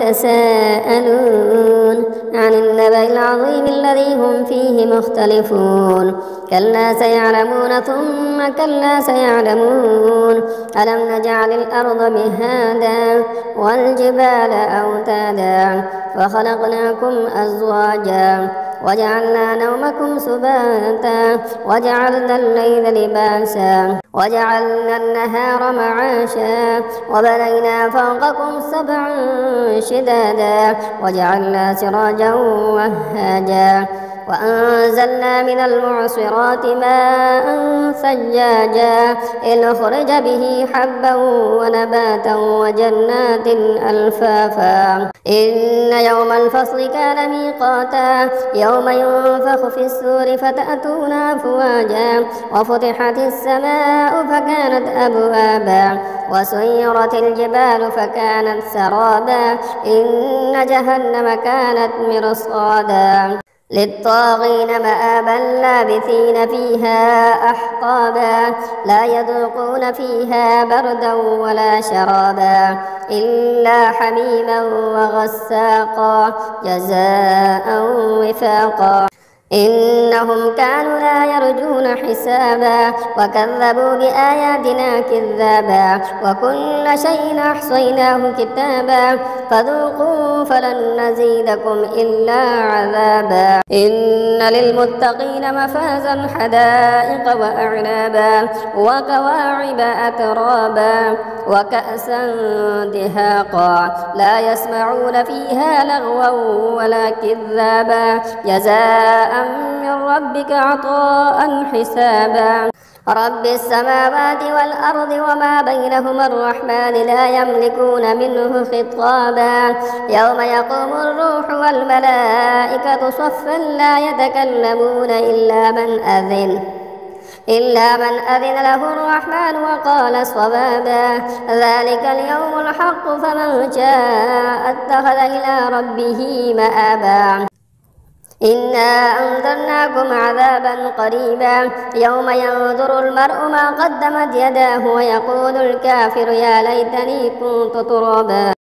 يتساءلون عن النبأ العظيم الذي هم فيه مختلفون كلا سيعلمون ثم كلا سيعلمون ألم نجعل الأرض مهادا والجبال أوتادا وخلقناكم أزواجا وجعلنا نومكم سباتا وجعلنا الليل لباسا وجعلنا النهار معاشا وبنينا فوقكم سبعا شدادا وجعلنا سراجا وهاجا وأنزلنا من المعصرات ماء ثجاجا لنخرج به حبا ونباتا وجنات ألفافا إن يوم الفصل كان ميقاتا يوم ينفخ في السور فتأتون أفواجا وفتحت السماء فكانت أبوابا وسيرت الجبال فكانت سرابا إن جهنم كانت مرصادا للطاغين مآبا لابثين فيها أحقابا لا يذوقون فيها بردا ولا شرابا إلا حميما وغساقا جزاء وفاقا إنهم كانوا لا يرجون حسابا وكذبوا بآياتنا كذابا وكل شيء أحصيناه كتابا فذوقوا فلن نزيدكم إلا عذابا إن للمتقين مفازا حدائق وأعنابا وكواعب أترابا وكأسا دهاقا لا يسمعون فيها لغوا ولا كذابا جزاء من ربك عطاء حسابا رب السماوات والأرض وما بينهما الرحمن لا يملكون منه خطابا يوم يقوم الروح والملائكة صفا لا يتكلمون إلا من أذن له الرحمن وقال صوابا ذلك اليوم الحق فمن شاء اتخذ إلى ربه مآبا إنا أنذرناكم عذابا قريبا يوم ينظر المرء ما قدمت يداه ويقول الكافر يا ليتني كنت ترابا